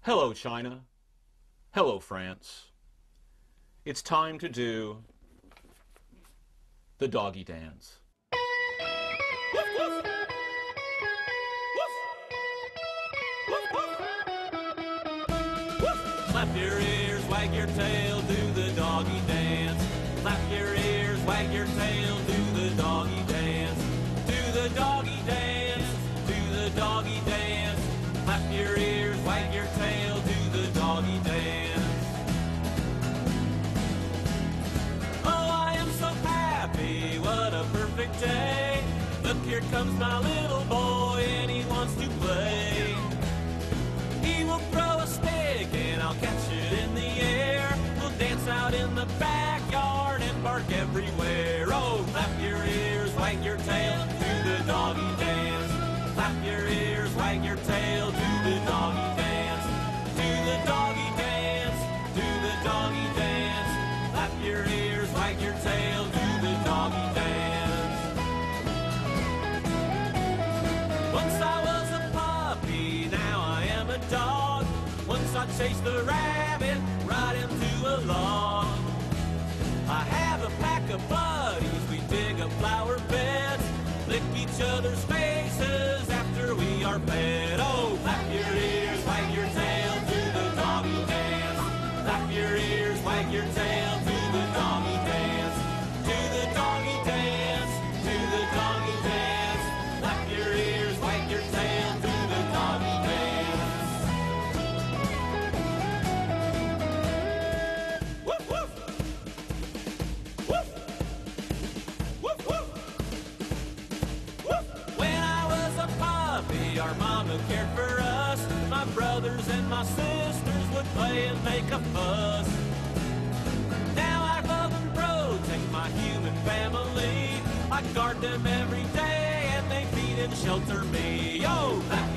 Hello, China. Hello, France. It's time to do the doggy dance. Woof, woof. Woof, woof. Woof. Clap your ears, wag your tail, do the doggy dance. Clap your ears, wag your tail, do the doggy dance. Do the doggy dance, do the doggy dance. Clap your ears, wag your tail, do the doggy dance. Oh, I am so happy, what a perfect day. Look, here comes my little boy and he wants to play. He will throw a stick and I'll catch it in the air. We'll dance out in the backyard and bark everywhere. Oh, clap your ears, wag your tail, do the doggy dance. Clap your ears, wag your tail, do the doggy dance. Do the doggy dance, do the doggy dance. Clap your ears, wag your tail, do the doggy dance. Once I was a puppy, now I am a dog. Once I chased the rabbit right into a log. I have a pack of buddies, we dig up flower beds, lick each other's faces after we are fed. Oh, clap your ears, wag your tail, do the doggy dance. Clap your ears, wag your tail, do the doggy dance. Do the doggy dance, do the doggy dance. Clap your ears, wag your tail, do the doggy dance. Woof, woof. Woof. Woof, woof. Woof. When I was a puppy, our mama cared for us. My brothers and my sisters would play and make a fuss. Now I love and protect my human family. I guard them every day and they feed and shelter me. Oh, clap